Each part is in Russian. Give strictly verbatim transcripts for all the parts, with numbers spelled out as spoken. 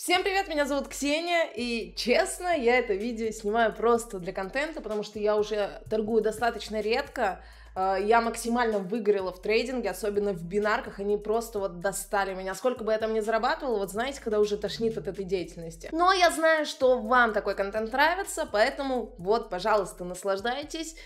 Всем привет, меня зовут Ксения, и честно, я это видео снимаю просто для контента, потому что я уже торгую достаточно редко. Я максимально выгорела в трейдинге, особенно в бинарках, они просто вот достали меня. Сколько бы я там ни зарабатывала, вот знаете, когда уже тошнит от этой деятельности. Но я знаю, что вам такой контент нравится, поэтому вот, пожалуйста, наслаждайтесь.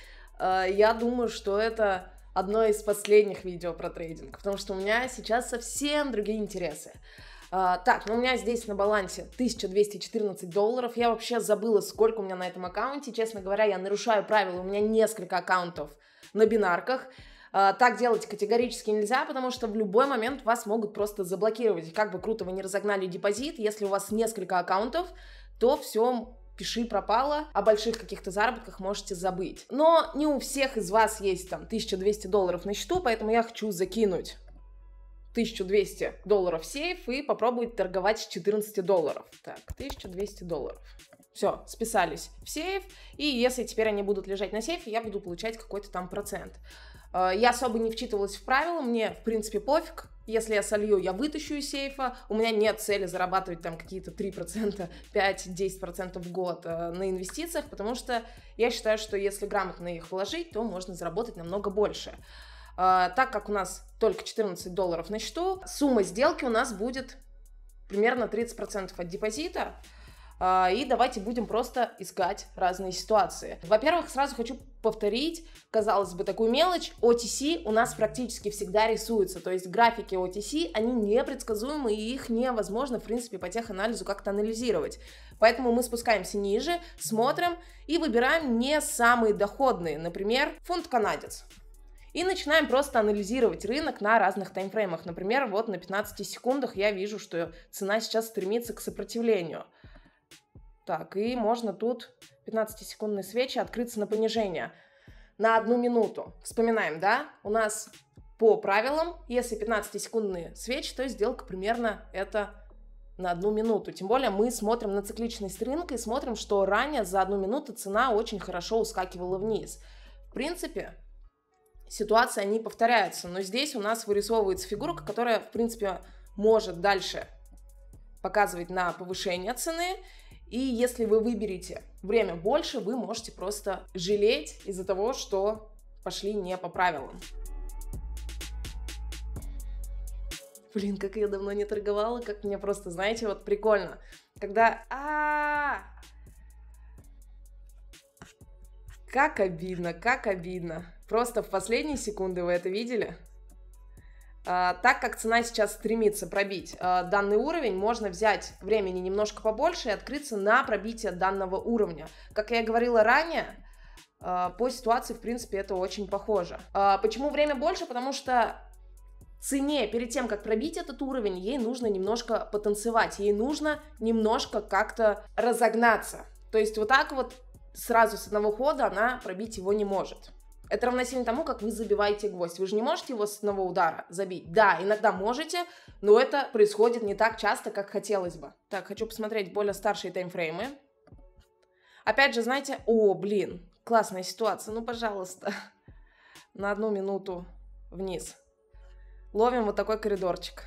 Я думаю, что это одно из последних видео про трейдинг, потому что у меня сейчас совсем другие интересы. Uh, так, ну у меня здесь на балансе тысяча двести четырнадцать долларов. Я вообще забыла, сколько у меня на этом аккаунте. Честно говоря, я нарушаю правила. У меня несколько аккаунтов на бинарках. Uh, так делать категорически нельзя, потому что в любой момент вас могут просто заблокировать. Как бы круто вы не разогнали депозит, если у вас несколько аккаунтов, то все, пиши пропало, о больших каких-то заработках можете забыть. Но не у всех из вас есть там тысяча двести долларов на счету, поэтому я хочу закинуть тысячу двести долларов в сейф и попробовать торговать с четырнадцати долларов. Так, тысяча двести долларов. Все, списались в сейф, и если теперь они будут лежать на сейфе, я буду получать какой-то там процент. Я особо не вчитывалась в правила, мне, в принципе, пофиг. Если я солью, я вытащу из сейфа. У меня нет цели зарабатывать там какие-то три процента, пять-десять процентов в год на инвестициях, потому что я считаю, что если грамотно их вложить, то можно заработать намного больше. Uh, так как у нас только четырнадцать долларов на счету, сумма сделки у нас будет примерно тридцать процентов от депозита. Uh, и давайте будем просто искать разные ситуации. Во-первых, сразу хочу повторить, казалось бы, такую мелочь. о ти си у нас практически всегда рисуется. То есть графики о ти си, они непредсказуемы, и их невозможно, в принципе, по теханализу как-то анализировать. Поэтому мы спускаемся ниже, смотрим и выбираем не самые доходные. Например, фунт канадец. И начинаем просто анализировать рынок на разных таймфреймах. Например, вот на пятнадцати секундах я вижу, что цена сейчас стремится к сопротивлению. Так, и можно тут пятнадцатисекундные свечи открыться на понижение на одну минуту. Вспоминаем, да? У нас по правилам, если пятнадцатисекундные свечи, то сделка примерно это на одну минуту. Тем более мы смотрим на цикличность рынка и смотрим, что ранее за одну минуту цена очень хорошо ускакивала вниз. В принципе, ситуации, они повторяются, но здесь у нас вырисовывается фигурка, которая, в принципе, может дальше показывать на повышение цены, и если вы выберете время больше, вы можете просто жалеть из-за того, что пошли не по правилам. Блин, как я давно не торговала, как мне просто, знаете, вот прикольно, когда... А-а-а! Как обидно, как обидно. Просто в последние секунды вы это видели? А, так как цена сейчас стремится пробить а, данный уровень, можно взять времени немножко побольше и открыться на пробитие данного уровня. Как я и говорила ранее, а, по ситуации, в принципе, это очень похоже. А, почему время больше? Потому что цене, перед тем, как пробить этот уровень, ей нужно немножко потанцевать, ей нужно немножко как-то разогнаться. То есть вот так вот сразу с одного хода она пробить его не может. Это равносильно тому, как вы забиваете гвоздь. Вы же не можете его с одного удара забить. Да, иногда можете, но это происходит не так часто, как хотелось бы. Так, хочу посмотреть более старшие таймфреймы. Опять же, знаете, о, блин, классная ситуация. Ну, пожалуйста, на одну минуту вниз. Ловим вот такой коридорчик.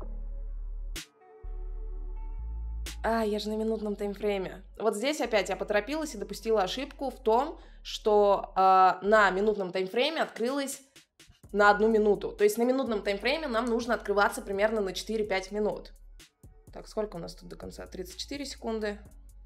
А, я же на минутном таймфрейме. Вот здесь опять я поторопилась и допустила ошибку в том, что э, на минутном таймфрейме открылась на одну минуту. То есть на минутном таймфрейме нам нужно открываться примерно на четыре-пять минут. Так, сколько у нас тут до конца? тридцать четыре секунды.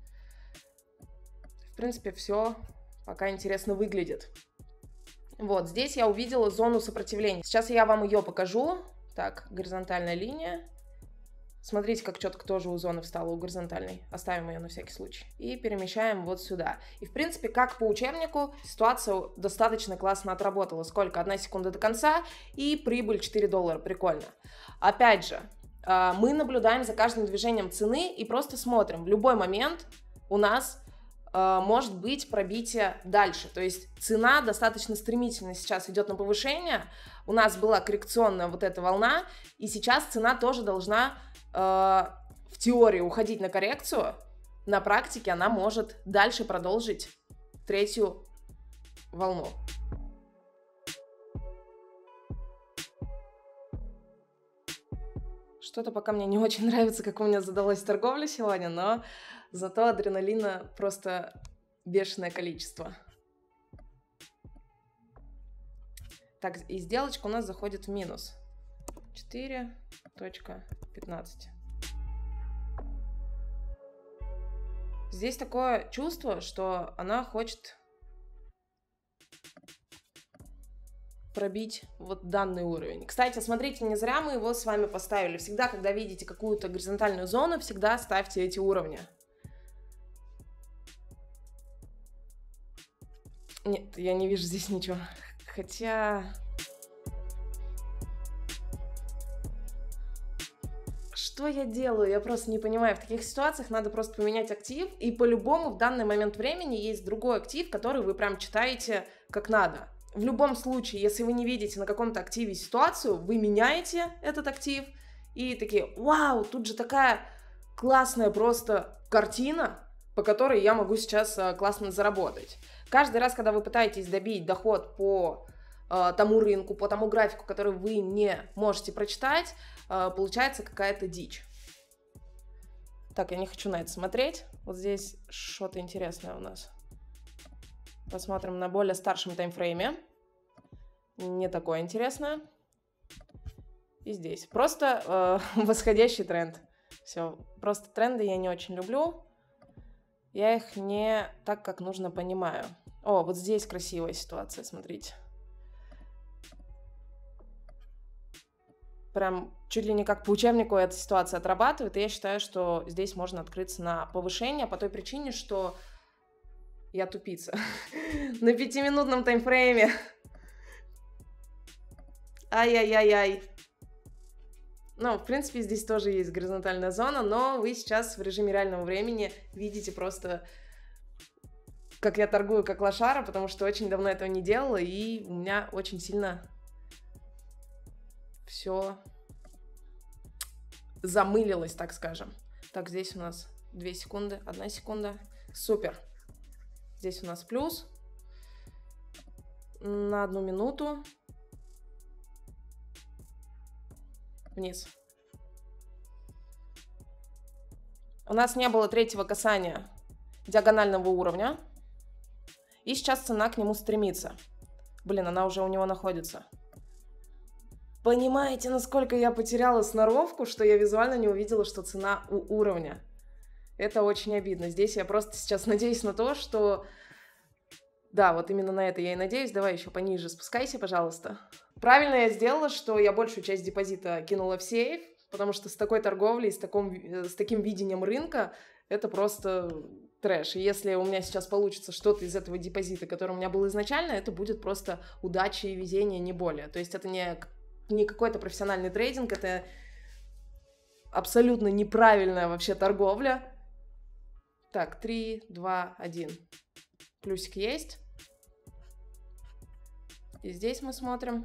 В принципе, все пока интересно выглядит. Вот, здесь я увидела зону сопротивления. Сейчас я вам ее покажу. Так, горизонтальная линия. Смотрите, как четко тоже у зоны встала, у горизонтальной. Оставим ее на всякий случай. И перемещаем вот сюда. И, в принципе, как по учебнику, ситуация достаточно классно отработала. Сколько? Одна секунда до конца и прибыль четыре доллара. Прикольно. Опять же, мы наблюдаем за каждым движением цены и просто смотрим. В любой момент у нас может быть пробитие дальше. То есть цена достаточно стремительно сейчас идет на повышение. У нас была коррекционная вот эта волна. И сейчас цена тоже должна... в теории уходить на коррекцию, на практике она может дальше продолжить третью волну. Что-то пока мне не очень нравится, как у меня задалась торговля сегодня, но зато адреналина просто бешеное количество. Так, и сделочка у нас заходит в минус. четыре пятнадцать. Здесь такое чувство, что она хочет пробить вот данный уровень. Кстати, смотрите, не зря мы его с вами поставили. Всегда, когда видите какую-то горизонтальную зону, всегда ставьте эти уровни. Нет, я не вижу здесь ничего. Хотя... Что я делаю? Я просто не понимаю. В таких ситуациях надо просто поменять актив, и по-любому в данный момент времени есть другой актив, который вы прям читаете как надо. В любом случае, если вы не видите на каком-то активе ситуацию, вы меняете этот актив, и такие: вау, тут же такая классная просто картина, по которой я могу сейчас классно заработать. Каждый раз, когда вы пытаетесь добить доход по э, тому рынку, по тому графику, который вы не можете прочитать, э, получается какая-то дичь. Так, я не хочу на это смотреть. Вот здесь что-то интересное у нас. Посмотрим на более старшем таймфрейме. Не такое интересное. И здесь. Просто э, восходящий тренд. Все. Просто тренды я не очень люблю. Я их не так, как нужно, понимаю. О, вот здесь красивая ситуация, смотрите. Прям чуть ли не как по учебнику эта ситуация отрабатывает. И я считаю, что здесь можно открыться на повышение по той причине, что я тупица. На пятиминутном таймфрейме. Ай-яй-яй-яй. Ну, в принципе, здесь тоже есть горизонтальная зона, но вы сейчас в режиме реального времени видите просто, как я торгую как лошара, потому что очень давно этого не делала, и у меня очень сильно все замылилось, так скажем. Так, здесь у нас две секунды, одна секунда. Супер. Здесь у нас плюс на одну минуту. Вниз. У нас не было третьего касания диагонального уровня. И сейчас цена к нему стремится. Блин, она уже у него находится. Понимаете, насколько я потеряла сноровку, что я визуально не увидела, что цена у уровня. Это очень обидно. Здесь я просто сейчас надеюсь на то, что... Да, вот именно на это я и надеюсь. Давай еще пониже спускайся, пожалуйста. Правильно я сделала, что я большую часть депозита кинула в сейф, потому что с такой торговлей, с, таком, с таким видением рынка, это просто трэш. И если у меня сейчас получится что-то из этого депозита, который у меня был изначально, это будет просто удача и везение, не более. То есть это не, не какой-то профессиональный трейдинг, это абсолютно неправильная вообще торговля. Так, три, два, один. Плюсик есть. И здесь мы смотрим.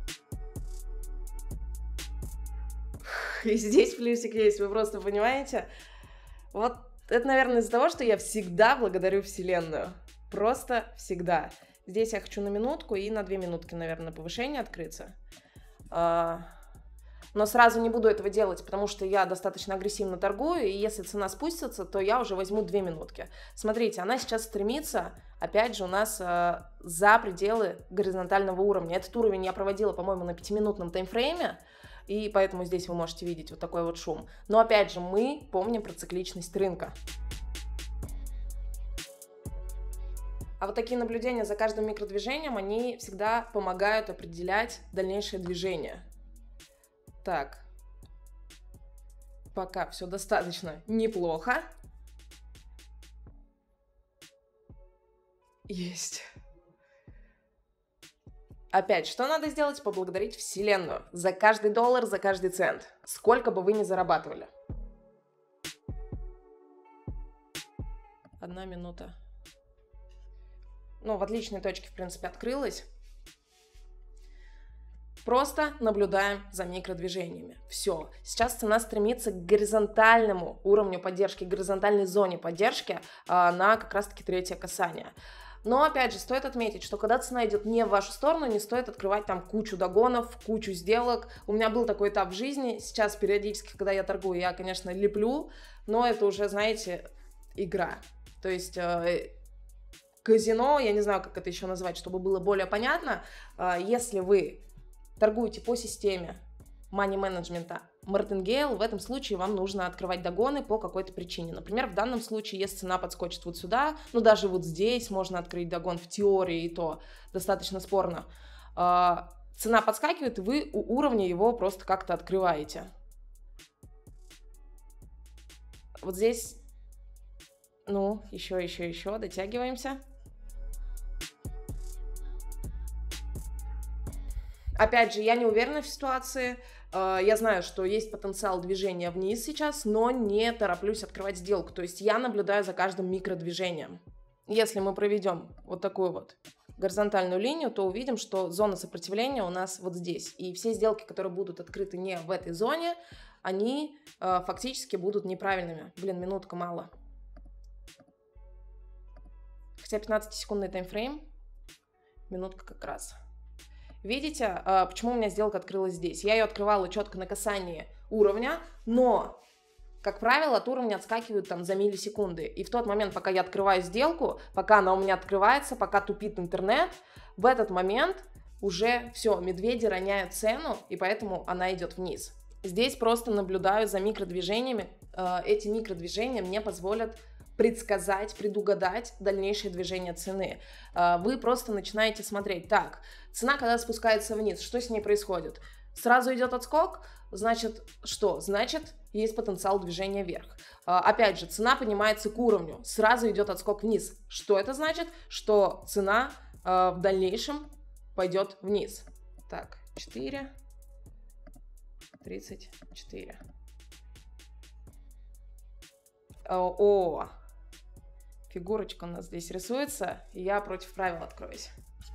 И здесь плюсик есть, вы просто понимаете? Вот это, наверное, из-за того, что я всегда благодарю Вселенную. Просто всегда. Здесь я хочу на минутку и на две минутки, наверное, повышение открыться. Но сразу не буду этого делать, потому что я достаточно агрессивно торгую, и если цена спустится, то я уже возьму две минутки. Смотрите, она сейчас стремится, опять же, у нас э, за пределы горизонтального уровня. Этот уровень я проводила, по-моему, на пятиминутном таймфрейме, и поэтому здесь вы можете видеть вот такой вот шум. Но опять же, мы помним про цикличность рынка. А вот такие наблюдения за каждым микродвижением, они всегда помогают определять дальнейшее движение. Так, пока все достаточно неплохо. Есть. Опять, что надо сделать? Поблагодарить Вселенную за каждый доллар, за каждый цент. Сколько бы вы ни зарабатывали. Одна минута. Ну, в отличной точке, в принципе, открылась. Просто наблюдаем за микродвижениями. Все. Сейчас цена стремится к горизонтальному уровню поддержки, к горизонтальной зоне поддержки а, на как раз-таки третье касание. Но, опять же, стоит отметить, что когда цена идет не в вашу сторону, не стоит открывать там кучу догонов, кучу сделок. У меня был такой этап в жизни. Сейчас периодически, когда я торгую, я, конечно, леплю, но это уже, знаете, игра. То есть э, казино, я не знаю, как это еще назвать, чтобы было более понятно. Э, если вы торгуете по системе мани-менеджмента Мартингейл, в этом случае вам нужно открывать догоны по какой-то причине. Например, в данном случае, если цена подскочит вот сюда, ну даже вот здесь можно открыть догон в теории, и то достаточно спорно. Цена подскакивает, и вы у уровня его просто как-то открываете. Вот здесь, ну, еще, еще, еще, дотягиваемся. Опять же, я не уверена в ситуации. Я знаю, что есть потенциал движения вниз сейчас, но не тороплюсь открывать сделку. То есть я наблюдаю за каждым микродвижением. Если мы проведем вот такую вот горизонтальную линию, то увидим, что зона сопротивления у нас вот здесь. И все сделки, которые будут открыты не в этой зоне, они э, фактически будут неправильными. Блин, минутка мало. Хотя пятнадцатисекундный таймфрейм. Минутка как раз. Видите, почему у меня сделка открылась здесь? Я ее открывала четко на касании уровня, но, как правило, от уровня отскакивают там за миллисекунды. И в тот момент, пока я открываю сделку, пока она у меня открывается, пока тупит интернет, в этот момент уже все, медведи роняют цену, и поэтому она идет вниз. Здесь просто наблюдаю за микродвижениями. Эти микродвижения мне позволят предсказать, предугадать дальнейшее движение цены. Вы просто начинаете смотреть. Так, цена, когда спускается вниз, что с ней происходит? Сразу идет отскок, значит, что? Значит, есть потенциал движения вверх. Опять же, цена поднимается к уровню, сразу идет отскок вниз. Что это значит? Что цена в дальнейшем пойдет вниз. Так, четыре, тридцать четыре. О, фигурочка у нас здесь рисуется, и я против правил откроюсь.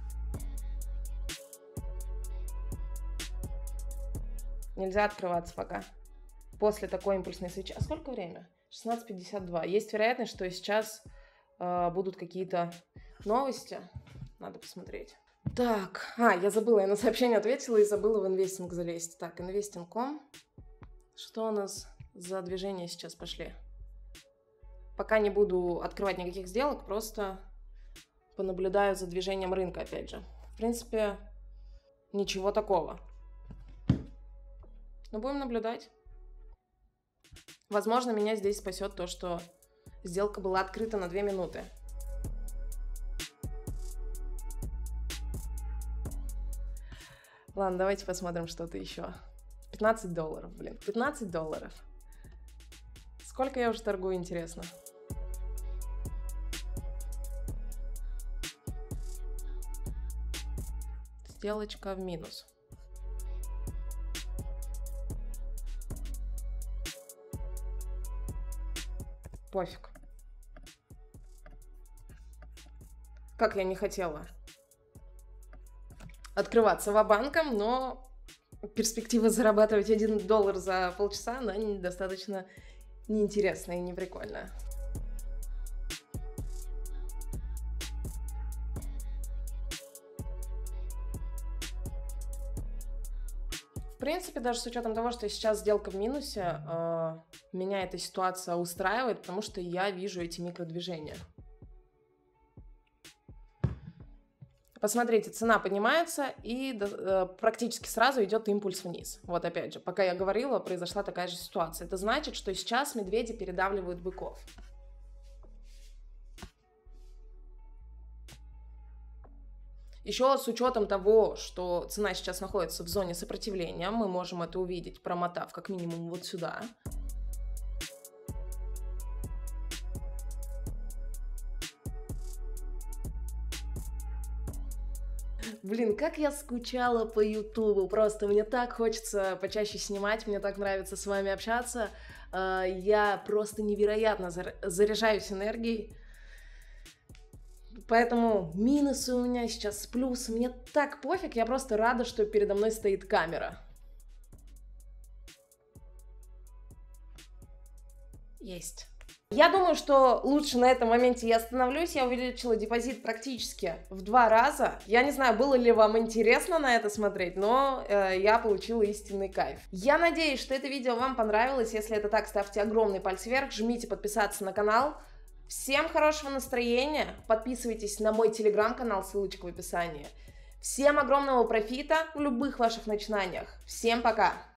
Нельзя открываться пока. После такой импульсной свечи. А сколько время? шестнадцать пятьдесят два. Есть вероятность, что сейчас э, будут какие-то новости. Надо посмотреть. Так, а, я забыла, я на сообщение ответила и забыла в инвестинг залезть. Так, инвестинг точка ком. Что у нас за движения сейчас пошли? Пока не буду открывать никаких сделок, просто понаблюдаю за движением рынка, опять же. В принципе, ничего такого. Но будем наблюдать. Возможно, меня здесь спасет то, что сделка была открыта на две минуты. Ладно, давайте посмотрим что-то еще. пятнадцать долларов, блин. пятнадцать долларов. Сколько я уже торгую, интересно. Сделочка в минус. Пофиг. Как я не хотела открываться ва-банком, но перспектива зарабатывать один доллар за полчаса, она достаточно неинтересная и неприкольная. В принципе, даже с учетом того, что сейчас сделка в минусе, э, меня эта ситуация устраивает, потому что я вижу эти микродвижения. Посмотрите, цена поднимается и э, практически сразу идет импульс вниз. Вот опять же, пока я говорила, произошла такая же ситуация. Это значит, что сейчас медведи передавливают быков. Еще с учетом того, что цена сейчас находится в зоне сопротивления, мы можем это увидеть, промотав как минимум вот сюда. Блин, как я скучала по Ютубу, просто мне так хочется почаще снимать, мне так нравится с вами общаться, я просто невероятно заряжаюсь энергией. Поэтому минусы у меня сейчас с плюсом. Мне так пофиг, я просто рада, что передо мной стоит камера. Есть. Я думаю, что лучше на этом моменте я остановлюсь. Я увеличила депозит практически в два раза. Я не знаю, было ли вам интересно на это смотреть, но э, я получила истинный кайф. Я надеюсь, что это видео вам понравилось. Если это так, ставьте огромный палец вверх, жмите подписаться на канал. Всем хорошего настроения. Подписывайтесь на мой телеграм-канал, ссылочка в описании. Всем огромного профита в любых ваших начинаниях. Всем пока!